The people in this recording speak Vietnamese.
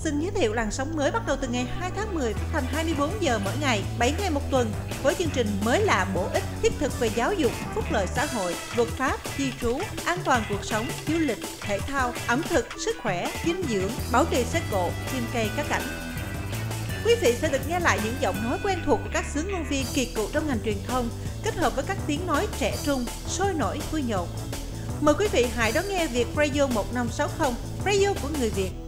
xin giới thiệu làn sóng mới bắt đầu từ ngày 2 tháng 10 phát thanh 24 giờ mỗi ngày, 7 ngày một tuần với chương trình mới lạ, bổ ích, thiết thực về giáo dục, phúc lợi xã hội, luật pháp, di trú, an toàn cuộc sống, du lịch, thể thao, ẩm thực, sức khỏe, dinh dưỡng, bảo trì xe cộ, chim cây cá cảnh. Quý vị sẽ được nghe lại những giọng nói quen thuộc của các xướng ngôn viên kỳ cựu trong ngành truyền thông, kết hợp với các tiếng nói trẻ trung, sôi nổi, vui nhộn. Mời quý vị hãy đón nghe Việt Radio 1560, radio của người Việt.